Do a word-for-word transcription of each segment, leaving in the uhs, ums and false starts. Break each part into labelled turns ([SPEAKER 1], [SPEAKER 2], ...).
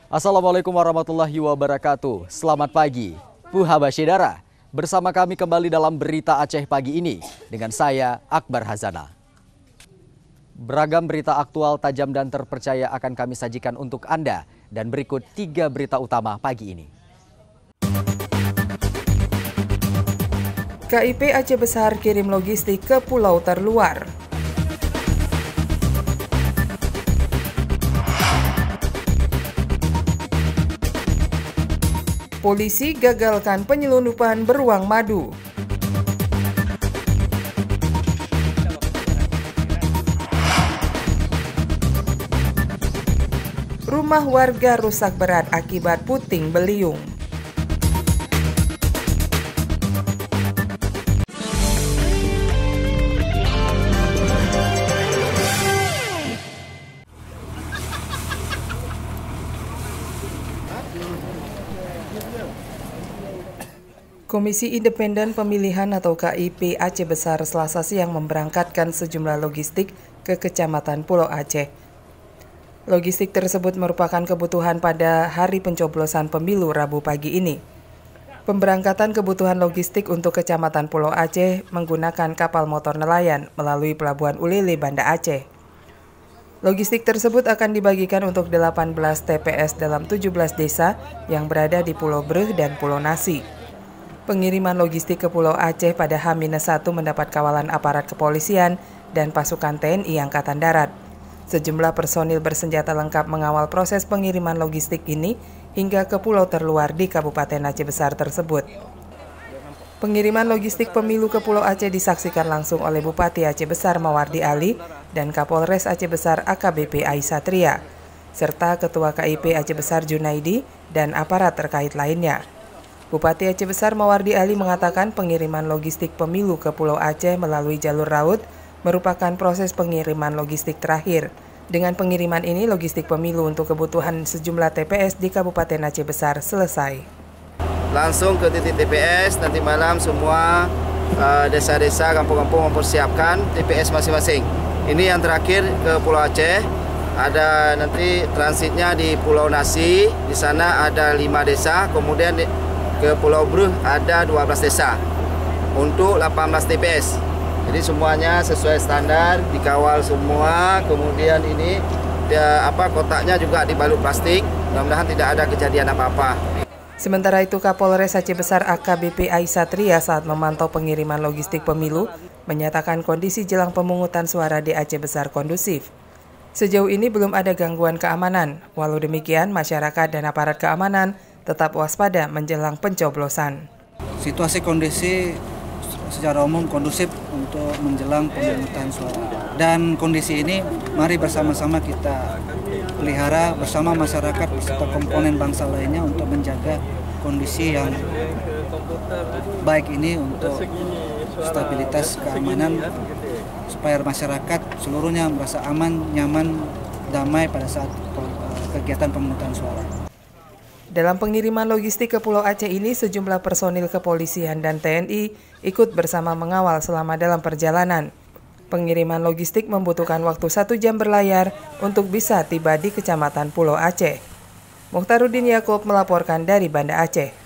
[SPEAKER 1] Assalamualaikum warahmatullahi wabarakatuh. Selamat pagi, Puha Basyedara. Bersama kami kembali dalam Berita Aceh pagi ini dengan saya Akbar Hazana. Beragam berita aktual, tajam dan terpercaya akan kami sajikan untuk Anda. Dan berikut tiga berita utama pagi ini.
[SPEAKER 2] K I P Aceh Besar kirim logistik ke pulau terluar. Polisi gagalkan penyelundupan beruang madu. Rumah warga rusak berat akibat puting beliung. Komisi Independen Pemilihan atau K I P Aceh Besar Selasa siang memberangkatkan sejumlah logistik ke Kecamatan Pulau Aceh. Logistik tersebut merupakan kebutuhan pada hari pencoblosan pemilu Rabu pagi ini. Pemberangkatan kebutuhan logistik untuk Kecamatan Pulau Aceh menggunakan kapal motor nelayan melalui Pelabuhan Ulele, Banda Aceh. Logistik tersebut akan dibagikan untuk delapan belas T P S dalam tujuh belas desa yang berada di Pulau Breh dan Pulau Nasi. Pengiriman logistik ke Pulau Aceh pada H minus satu mendapat kawalan aparat kepolisian dan pasukan T N I Angkatan Darat. Sejumlah personil bersenjata lengkap mengawal proses pengiriman logistik ini hingga ke pulau terluar di Kabupaten Aceh Besar tersebut. Pengiriman logistik pemilu ke Pulau Aceh disaksikan langsung oleh Bupati Aceh Besar Mawardi Ali dan Kapolres Aceh Besar A K B P Aisatria, serta Ketua K I P Aceh Besar Junaidi dan aparat terkait lainnya. Bupati Aceh Besar Mawardi Ali mengatakan pengiriman logistik pemilu ke Pulau Aceh melalui jalur laut merupakan proses pengiriman logistik terakhir. Dengan pengiriman ini, logistik pemilu untuk kebutuhan sejumlah T P S di Kabupaten Aceh Besar selesai.
[SPEAKER 3] Langsung ke titik T P S, nanti malam semua desa-desa, uh, kampung-kampung mempersiapkan T P S masing-masing. Ini yang terakhir ke Pulau Aceh, ada nanti transitnya di Pulau Nasi, di sana ada lima desa, kemudian di, ke Pulau Breh ada dua belas desa untuk delapan belas T P S. Jadi semuanya sesuai standar, dikawal semua. Kemudian ini dia, apa kotaknya juga dibalut plastik. Mudah-mudahan tidak ada kejadian apa-apa.
[SPEAKER 2] Sementara itu Kapolres Aceh Besar A K B P Aisatria saat memantau pengiriman logistik pemilu menyatakan kondisi jelang pemungutan suara di Aceh Besar kondusif. Sejauh ini belum ada gangguan keamanan. Walau demikian, masyarakat dan aparat keamanan tetap waspada menjelang pencoblosan.
[SPEAKER 4] Situasi kondisi secara umum kondusif untuk menjelang pemungutan suara. Dan kondisi ini mari bersama-sama kita pelihara bersama masyarakat serta komponen bangsa lainnya untuk menjaga kondisi yang baik ini untuk stabilitas keamanan supaya masyarakat seluruhnya merasa aman, nyaman, damai pada saat kegiatan pemungutan suara.
[SPEAKER 2] Dalam pengiriman logistik ke Pulau Aceh ini, sejumlah personil kepolisian dan T N I ikut bersama mengawal selama dalam perjalanan. Pengiriman logistik membutuhkan waktu satu jam berlayar untuk bisa tiba di Kecamatan Pulau Aceh. Mukhtaruddin Yaakob melaporkan dari Banda Aceh.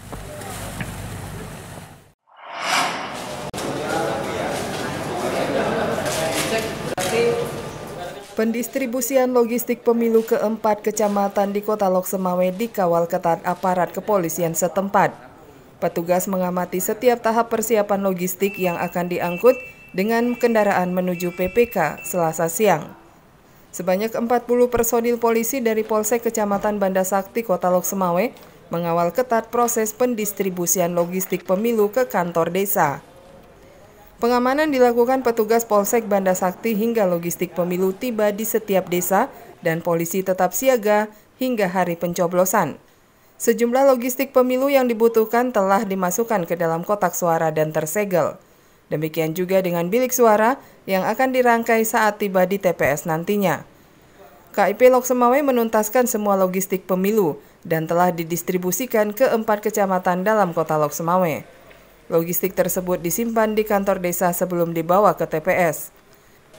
[SPEAKER 2] Pendistribusian logistik pemilu keempat kecamatan di Kota Lok Semawe dikawal ketat aparat kepolisian setempat. Petugas mengamati setiap tahap persiapan logistik yang akan diangkut dengan kendaraan menuju P P K Selasa siang. Sebanyak empat puluh personil polisi dari Polsek Kecamatan Banda Sakti Kota Lok Semawe mengawal ketat proses pendistribusian logistik pemilu ke kantor desa. Pengamanan dilakukan petugas Polsek Banda Sakti hingga logistik pemilu tiba di setiap desa dan polisi tetap siaga hingga hari pencoblosan. Sejumlah logistik pemilu yang dibutuhkan telah dimasukkan ke dalam kotak suara dan tersegel. Demikian juga dengan bilik suara yang akan dirangkai saat tiba di T P S nantinya. K I P Lok Semawe menuntaskan semua logistik pemilu dan telah didistribusikan ke empat kecamatan dalam Kota Lok Semawe. Logistik tersebut disimpan di kantor desa sebelum dibawa ke T P S.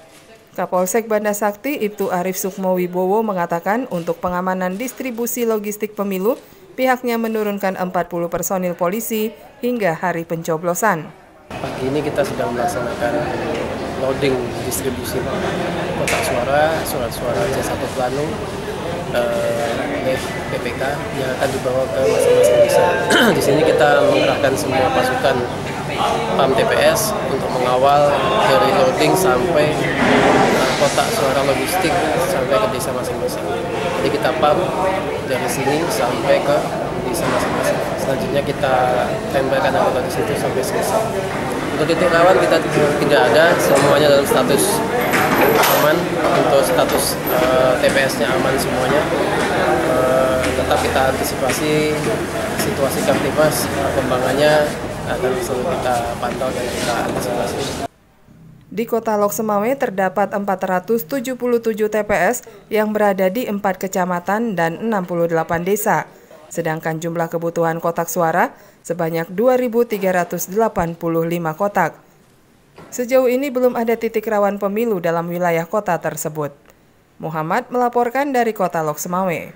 [SPEAKER 2] Kapolsek Banda Sakti Ibtu Arif Sukmowibowo mengatakan untuk pengamanan distribusi logistik pemilu, pihaknya menurunkan empat puluh personil polisi hingga hari pencoblosan.
[SPEAKER 5] Pagi ini kita sedang melaksanakan loading distribusi kotak suara, surat suara C satu Plano, eh, P P K yang akan dibawa ke masing-masing desa. Di sini kita mengerahkan semua pasukan P A M T P S untuk mengawal dari loading sampai kotak suara logistik sampai ke desa masing-masing. Jadi kita P A M dari sini sampai ke desa masing-masing. Selanjutnya kita tempelkan anggota di situ sampai selesai. Untuk titik rawan kita tidak ada, semuanya dalam status aman. Untuk status uh, T P S-nya aman semuanya. Uh, tetap kita antisipasi situasi Kamtibmas, perkembangannya akan selalu kita pantau dan kita antisipasi.
[SPEAKER 2] Di Kota Lok Semawe terdapat empat ratus tujuh puluh tujuh T P S yang berada di empat kecamatan dan enam puluh delapan desa. Sedangkan jumlah kebutuhan kotak suara sebanyak dua ribu tiga ratus delapan puluh lima kotak. Sejauh ini belum ada titik rawan pemilu dalam wilayah kota tersebut. Muhammad melaporkan dari Kota Lok Semawe.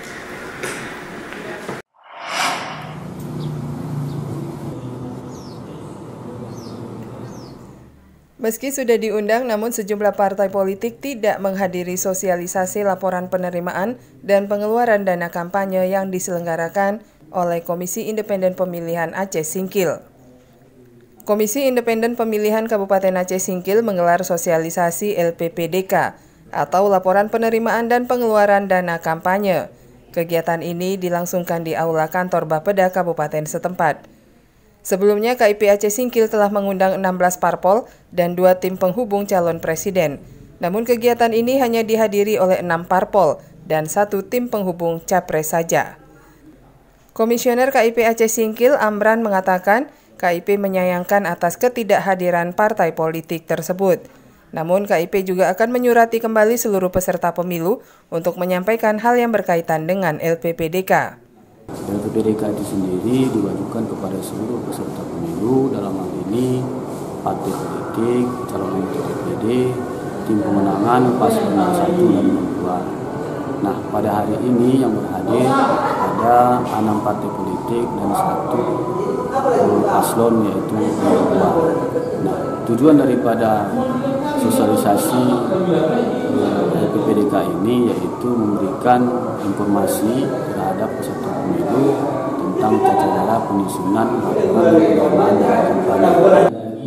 [SPEAKER 2] Meski sudah diundang, namun sejumlah partai politik tidak menghadiri sosialisasi laporan penerimaan dan pengeluaran dana kampanye yang diselenggarakan oleh Komisi Independen Pemilihan Aceh Singkil. Komisi Independen Pemilihan Kabupaten Aceh Singkil menggelar sosialisasi L P P D K atau Laporan Penerimaan dan Pengeluaran Dana Kampanye. Kegiatan ini dilangsungkan di Aula Kantor Bapeda Kabupaten setempat. Sebelumnya, K I P Aceh Singkil telah mengundang enam belas parpol dan dua tim penghubung calon presiden. Namun kegiatan ini hanya dihadiri oleh enam parpol dan satu tim penghubung capres saja. Komisioner K I P Aceh Singkil, Amran, mengatakan K I P menyayangkan atas ketidakhadiran partai politik tersebut. Namun K I P juga akan menyurati kembali seluruh peserta pemilu untuk menyampaikan hal yang berkaitan dengan L P P D K.
[SPEAKER 6] L P P D K itu sendiri diwajibkan kepada seluruh peserta pemilu, dalam hal ini partai politik, calon anggota D P D, tim pemenangan paslon satu dan dua. Nah, pada hari ini yang berhadir ada enam partai politik dan satu paslon yaitu dua. Nah, tujuan daripada sosialisasi L P P D K ini yaitu memberikan informasi terhadap peserta pemilu tentang tata cara penyusunan laporan penerimaan dan kampanye.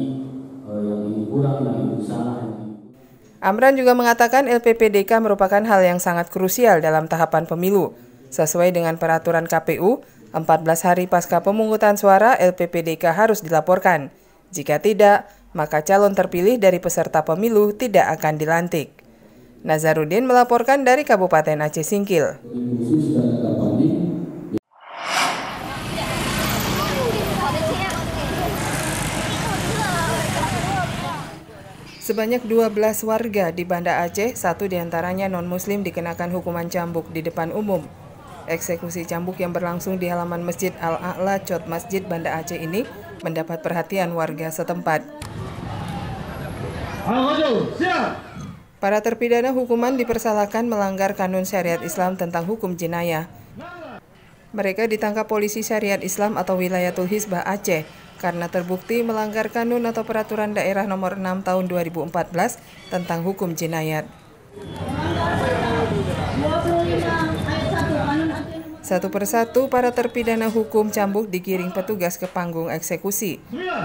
[SPEAKER 2] Amran juga mengatakan L P P D K merupakan hal yang sangat krusial dalam tahapan pemilu. Sesuai dengan peraturan K P U, empat belas hari pasca pemungutan suara L P P D K harus dilaporkan. Jika tidak, maka calon terpilih dari peserta pemilu tidak akan dilantik. Nazaruddin melaporkan dari Kabupaten Aceh Singkil. Sebanyak dua belas warga di Banda Aceh, satu diantaranya non-muslim dikenakan hukuman cambuk di depan umum. Eksekusi cambuk yang berlangsung di halaman Masjid Al-A'la Cot Masjid Banda Aceh ini mendapat perhatian warga setempat. Para terpidana hukuman dipersalahkan melanggar kanun syariat Islam tentang hukum jenayah. Mereka ditangkap polisi syariat Islam atau Wilayatul Hizbah Aceh karena terbukti melanggar kanun atau peraturan daerah nomor enam tahun dua ribu empat belas tentang hukum jenayat. Satu persatu para terpidana hukum cambuk digiring petugas ke panggung eksekusi.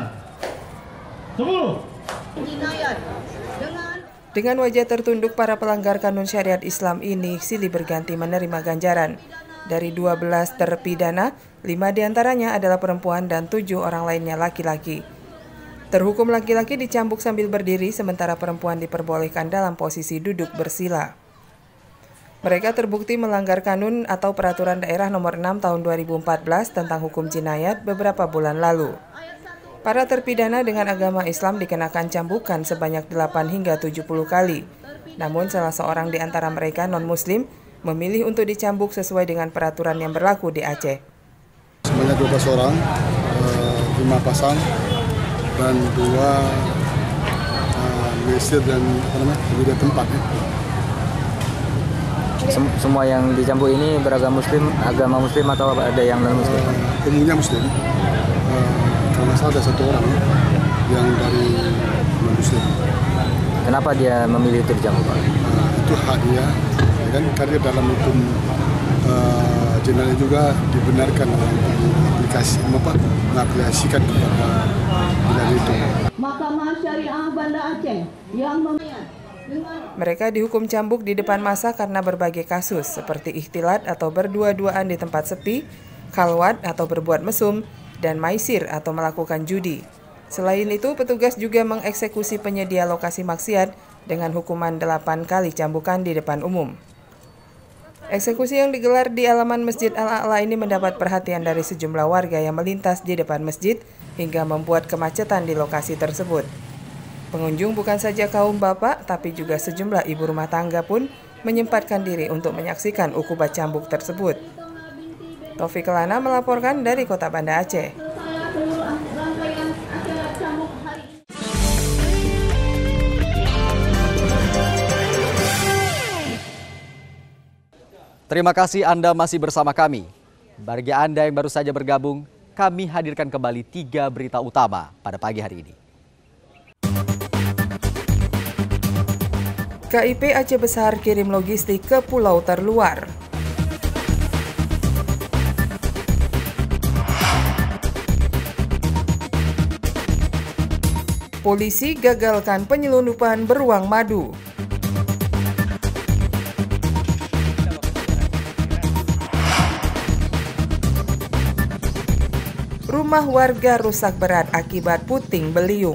[SPEAKER 2] Dengan wajah tertunduk, para pelanggar kanun syariat Islam ini silih berganti menerima ganjaran. Dari dua belas terpidana, lima diantaranya adalah perempuan dan tujuh orang lainnya laki-laki. Terhukum laki-laki dicambuk sambil berdiri, sementara perempuan diperbolehkan dalam posisi duduk bersila. Mereka terbukti melanggar kanun atau peraturan daerah nomor enam tahun dua ribu empat belas tentang hukum jinayat beberapa bulan lalu. Para terpidana dengan agama Islam dikenakan cambukan sebanyak delapan hingga tujuh puluh kali. Namun salah seorang di antara mereka non-muslim memilih untuk dicambuk sesuai dengan peraturan yang berlaku di Aceh.
[SPEAKER 7] Sebanyak dua belas orang, lima pasang dan dua melegalisir dan apa namanya berbeda tempat ya.
[SPEAKER 8] Sem semua yang dicambuk ini beragama muslim, agama muslim atau ada yang non muslim?
[SPEAKER 7] Uh, umumnya muslim. Uh, kalau saya ada satu orang ya, yang dari non muslim.
[SPEAKER 8] Kenapa dia memilih itu dicambuk, Pak?
[SPEAKER 7] Uh, itu hak dia, ya kan? Karena dalam hukum uh, general juga dibenarkan aplikasi apa mengaplikasikan kepada binatang itu.
[SPEAKER 9] Mahkamah Syariah Banda Aceh yang membayar
[SPEAKER 2] Mereka dihukum cambuk di depan masa karena berbagai kasus seperti ikhtilat atau berdua-duaan di tempat sepi, khalwat atau berbuat mesum, dan maisir atau melakukan judi. Selain itu, petugas juga mengeksekusi penyedia lokasi maksiat dengan hukuman delapan kali cambukan di depan umum. Eksekusi yang digelar di halaman Masjid Al-A'la ini mendapat perhatian dari sejumlah warga yang melintas di depan masjid hingga membuat kemacetan di lokasi tersebut. Pengunjung bukan saja kaum bapak, tapi juga sejumlah ibu rumah tangga pun menyempatkan diri untuk menyaksikan ukubat cambuk tersebut. Taufik Kelana melaporkan dari Kota Banda Aceh.
[SPEAKER 1] Terima kasih Anda masih bersama kami. Bagi Anda yang baru saja bergabung, kami hadirkan kembali tiga berita utama pada pagi hari ini.
[SPEAKER 2] K I P Aceh Besar kirim logistik ke pulau terluar. Polisi gagalkan penyelundupan beruang madu. Rumah warga rusak berat akibat puting beliung.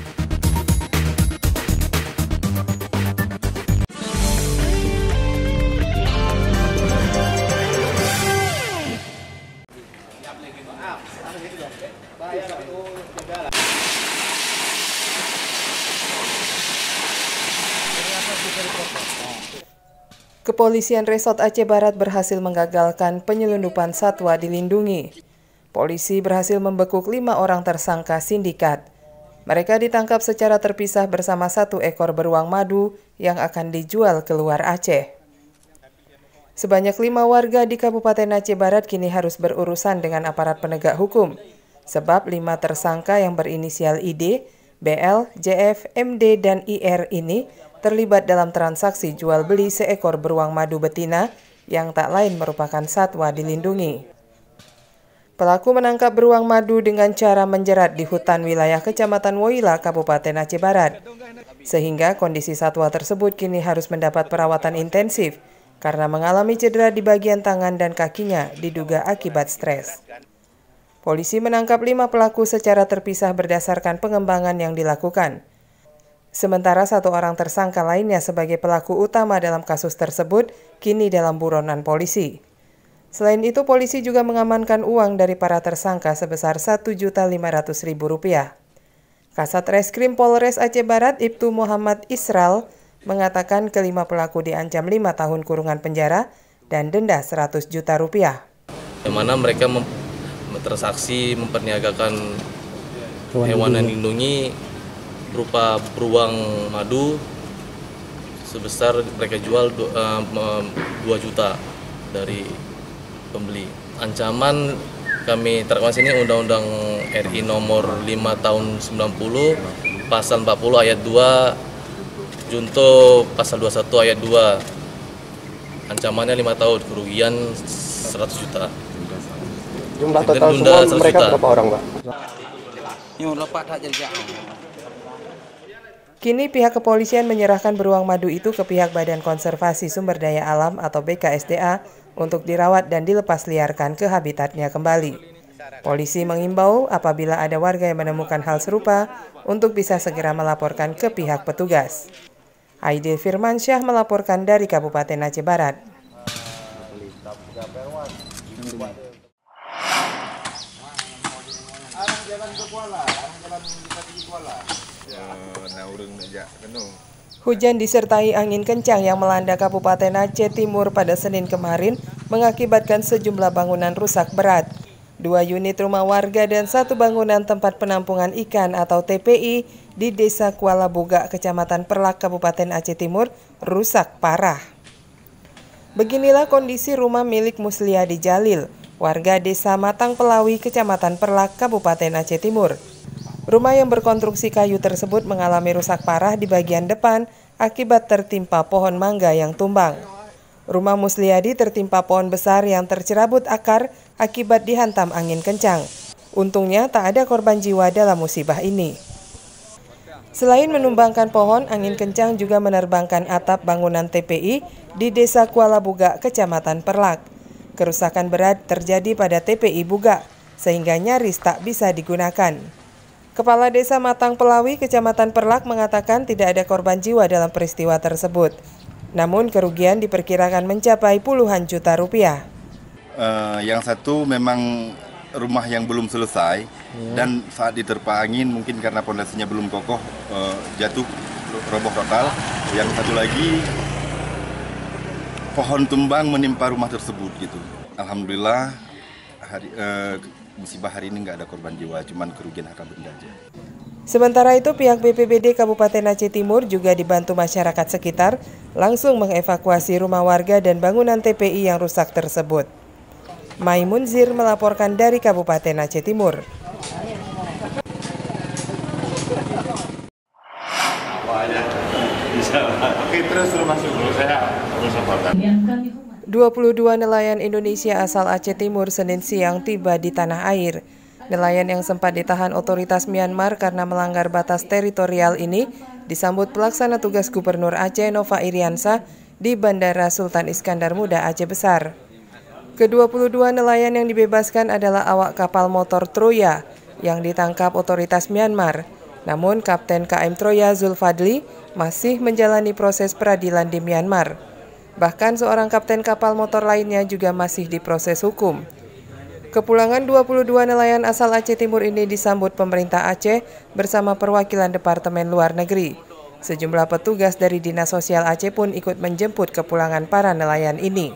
[SPEAKER 2] Kepolisian Resort Aceh Barat berhasil menggagalkan penyelundupan satwa dilindungi. Polisi berhasil membekuk lima orang tersangka sindikat. Mereka ditangkap secara terpisah bersama satu ekor beruang madu yang akan dijual keluar Aceh. Sebanyak lima warga di Kabupaten Aceh Barat kini harus berurusan dengan aparat penegak hukum, sebab lima tersangka yang berinisial I D, B L, J F, M D, dan I R ini terlibat dalam transaksi jual-beli seekor beruang madu betina yang tak lain merupakan satwa dilindungi. Pelaku menangkap beruang madu dengan cara menjerat di hutan wilayah Kecamatan Woila, Kabupaten Aceh Barat. Sehingga kondisi satwa tersebut kini harus mendapat perawatan intensif karena mengalami cedera di bagian tangan dan kakinya diduga akibat stres. Polisi menangkap lima pelaku secara terpisah berdasarkan pengembangan yang dilakukan. Sementara satu orang tersangka lainnya sebagai pelaku utama dalam kasus tersebut kini dalam buronan polisi. Selain itu, polisi juga mengamankan uang dari para tersangka sebesar satu juta lima ratus ribu rupiah. Kasat Reskrim Polres Aceh Barat Ibtu Muhammad Isral mengatakan kelima pelaku diancam lima tahun kurungan penjara dan denda seratus juta rupiah.
[SPEAKER 10] Yang mana mereka mem transaksi memperniagakan hewan yang dilindungi berupa beruang madu sebesar mereka jual dua juta dari pembeli. Ancaman kami terkait sini Undang-Undang R I nomor lima tahun sembilan puluh pasal empat puluh ayat dua junto pasal dua puluh satu ayat dua. Ancamannya lima tahun, kerugian seratus juta.
[SPEAKER 11] Jumlah total semua mereka juta. Berapa orang, Pak?
[SPEAKER 2] Kini pihak kepolisian menyerahkan beruang madu itu ke pihak Badan Konservasi Sumber Daya Alam atau B K S D A untuk dirawat dan dilepas liarkan ke habitatnya kembali. Polisi mengimbau apabila ada warga yang menemukan hal serupa untuk bisa segera melaporkan ke pihak petugas. Aidil Firmansyah melaporkan dari Kabupaten Aceh Barat. Hujan disertai angin kencang yang melanda Kabupaten Aceh Timur pada Senin kemarin mengakibatkan sejumlah bangunan rusak berat. dua unit rumah warga dan satu bangunan tempat penampungan ikan atau T P I di Desa Kuala Buga, Kecamatan Perlak, Kabupaten Aceh Timur rusak parah. Beginilah kondisi rumah milik Musliadi Jalil, warga Desa Matang Pelawi, Kecamatan Perlak, Kabupaten Aceh Timur. Rumah yang berkonstruksi kayu tersebut mengalami rusak parah di bagian depan akibat tertimpa pohon mangga yang tumbang. Rumah Musliadi tertimpa pohon besar yang tercerabut akar akibat dihantam angin kencang. Untungnya tak ada korban jiwa dalam musibah ini. Selain menumbangkan pohon, angin kencang juga menerbangkan atap bangunan T P I di Desa Kuala Buga, Kecamatan Perlak. Kerusakan berat terjadi pada T P I Buga, sehingga nyaris tak bisa digunakan. Kepala Desa Matang Pelawi, Kecamatan Perlak mengatakan tidak ada korban jiwa dalam peristiwa tersebut. Namun kerugian diperkirakan mencapai puluhan juta rupiah.
[SPEAKER 12] Uh, yang satu memang rumah yang belum selesai hmm. dan saat diterpa angin mungkin karena pondasinya belum kokoh uh, jatuh roboh total. Yang satu lagi pohon tumbang menimpa rumah tersebut gitu. Alhamdulillah hari uh, musibah hari ini nggak ada korban jiwa, cuman kerugian harta benda aja.
[SPEAKER 2] Sementara itu pihak B P B D Kabupaten Aceh Timur juga dibantu masyarakat sekitar langsung mengevakuasi rumah warga dan bangunan T P I yang rusak tersebut. Maimun Zir melaporkan dari Kabupaten Aceh Timur. dua puluh dua nelayan Indonesia asal Aceh Timur Senin siang tiba di tanah air. Nelayan yang sempat ditahan otoritas Myanmar karena melanggar batas teritorial ini disambut pelaksana tugas Gubernur Aceh Nova Iriansah di Bandara Sultan Iskandar Muda Aceh Besar. Ke dua puluh dua nelayan yang dibebaskan adalah awak kapal motor Troya yang ditangkap otoritas Myanmar. Namun Kapten K M Troya Zulfadli masih menjalani proses peradilan di Myanmar. Bahkan seorang kapten kapal motor lainnya juga masih diproses hukum. Kepulangan dua puluh dua nelayan asal Aceh Timur ini disambut pemerintah Aceh bersama perwakilan Departemen Luar Negeri. Sejumlah petugas dari Dinas Sosial Aceh pun ikut menjemput kepulangan para nelayan ini.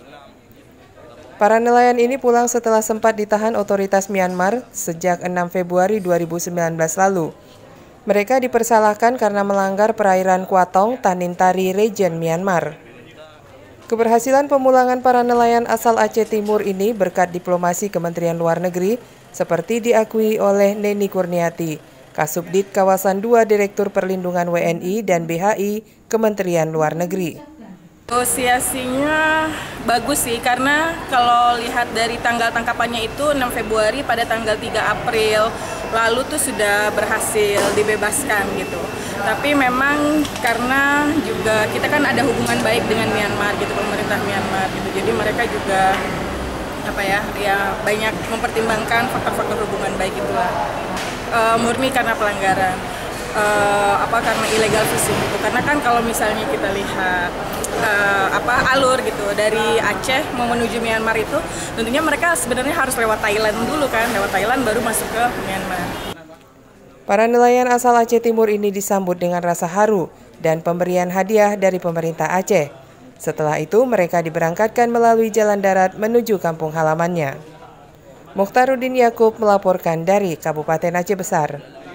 [SPEAKER 2] Para nelayan ini pulang setelah sempat ditahan otoritas Myanmar sejak enam Februari dua ribu sembilan belas lalu. Mereka dipersalahkan karena melanggar perairan Kuatong, Tanintari, Region Myanmar. Keberhasilan pemulangan para nelayan asal Aceh Timur ini berkat diplomasi Kementerian Luar Negeri seperti diakui oleh Neni Kurniati, Kasubdit Kawasan dua Direktur Perlindungan W N I dan B H I Kementerian Luar Negeri.
[SPEAKER 13] Negosiasinya bagus sih, karena kalau lihat dari tanggal tangkapannya itu enam Februari pada tanggal tiga April lalu tuh sudah berhasil dibebaskan gitu. Tapi memang karena juga kita kan ada hubungan baik dengan Myanmar gitu, pemerintah Myanmar gitu. Jadi mereka juga apa ya, ya banyak mempertimbangkan faktor-faktor hubungan baik itulah. E, murni karena pelanggaran. Uh, apa karena illegal fishing gitu, karena kan kalau misalnya kita lihat uh, apa alur gitu dari Aceh mau menuju Myanmar itu tentunya mereka sebenarnya harus lewat Thailand dulu kan, lewat Thailand baru masuk ke Myanmar.
[SPEAKER 2] Para nelayan asal Aceh Timur ini disambut dengan rasa haru dan pemberian hadiah dari pemerintah Aceh. Setelah itu mereka diberangkatkan melalui jalan darat menuju kampung halamannya. Mukhtaruddin Yakub melaporkan dari Kabupaten Aceh Besar.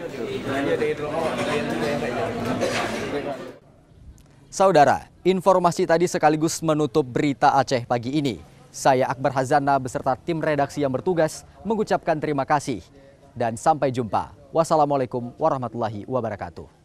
[SPEAKER 1] Saudara, informasi tadi sekaligus menutup berita Aceh pagi ini. Saya Akbar Hazana beserta tim redaksi yang bertugas mengucapkan terima kasih dan sampai jumpa. Wassalamualaikum warahmatullahi wabarakatuh.